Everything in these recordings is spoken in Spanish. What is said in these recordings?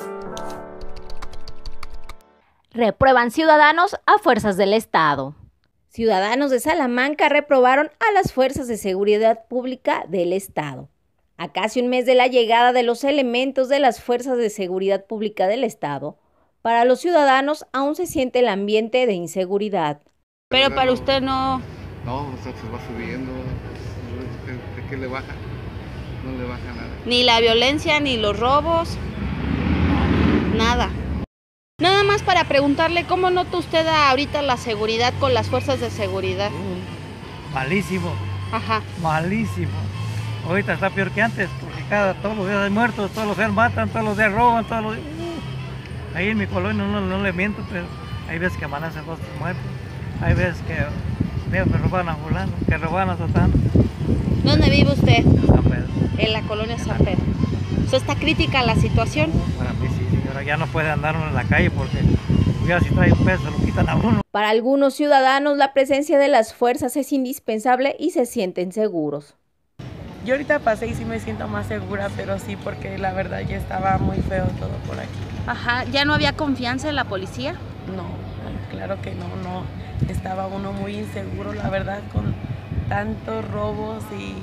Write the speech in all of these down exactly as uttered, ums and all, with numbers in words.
Reprueban ciudadanos a fuerzas del Estado. Ciudadanos de Salamanca reprobaron a las fuerzas de seguridad pública del Estado. A casi un mes de la llegada de los elementos de las fuerzas de seguridad pública del Estado, para los ciudadanos aún se siente el ambiente de inseguridad. Pero para usted no... No, o sea, se va subiendo. ¿De qué le baja? No le baja nada. Ni la violencia, ni los robos, nada. Nada más para preguntarle, ¿cómo nota usted ahorita la seguridad con las fuerzas de seguridad? Uh, malísimo. Ajá. Malísimo. Ahorita está peor que antes, porque cada, todos los días hay muertos, todos los días matan, todos los días roban, todos los días... Uh, ahí en mi colonia no, no le miento, pero hay veces que amanecen dos muertos. Hay veces que veo que roban a fulano, que roban a sotano. ¿Dónde vive usted? En San Pedro. En la colonia San Pedro. O sea, ¿está crítica la situación? Para mí sí, señora, ya no puede andar uno en la calle porque ya si trae un peso lo quitan a uno. Para algunos ciudadanos la presencia de las fuerzas es indispensable y se sienten seguros. Yo ahorita pasé y sí me siento más segura, pero sí porque la verdad ya estaba muy feo todo por aquí. Ajá, ¿ya no había confianza en la policía? No, claro que no, no. Estaba uno muy inseguro, la verdad, con tantos robos y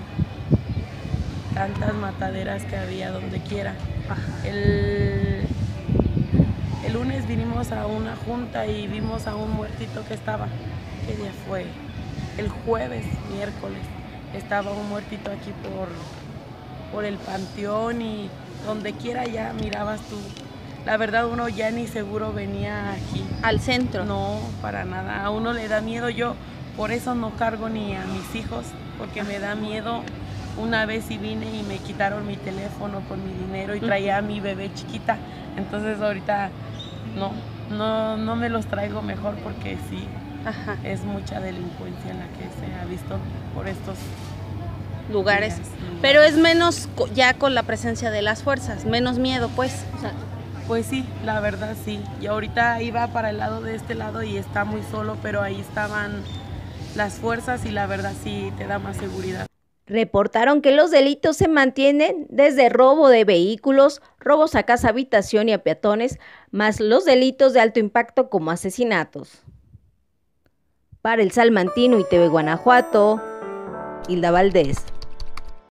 tantas mataderas que había donde quiera. El, el lunes vinimos a una junta y vimos a un muertito que estaba, ¿qué día fue? El jueves, miércoles, estaba un muertito aquí por, por el panteón y donde quiera ya mirabas tú. La verdad uno ya ni seguro venía aquí. ¿Al centro? No, para nada, a uno le da miedo. Yo por eso no cargo ni a mis hijos, porque me da miedo. Una vez sí vine y me quitaron mi teléfono con mi dinero y traía a mi bebé chiquita. Entonces ahorita no, no, no me los traigo mejor porque sí, Ajá. es mucha delincuencia en la que se ha visto por estos lugares. días. Pero es menos ya con la presencia de las fuerzas, menos miedo pues. O sea, pues sí, la verdad sí. Y ahorita iba para el lado de este lado y está muy solo, pero ahí estaban las fuerzas y la verdad sí te da más seguridad. Reportaron que los delitos se mantienen desde robo de vehículos, robos a casa habitación y a peatones, más los delitos de alto impacto como asesinatos. Para El Salmantino y T V Guanajuato, Hilda Valdés.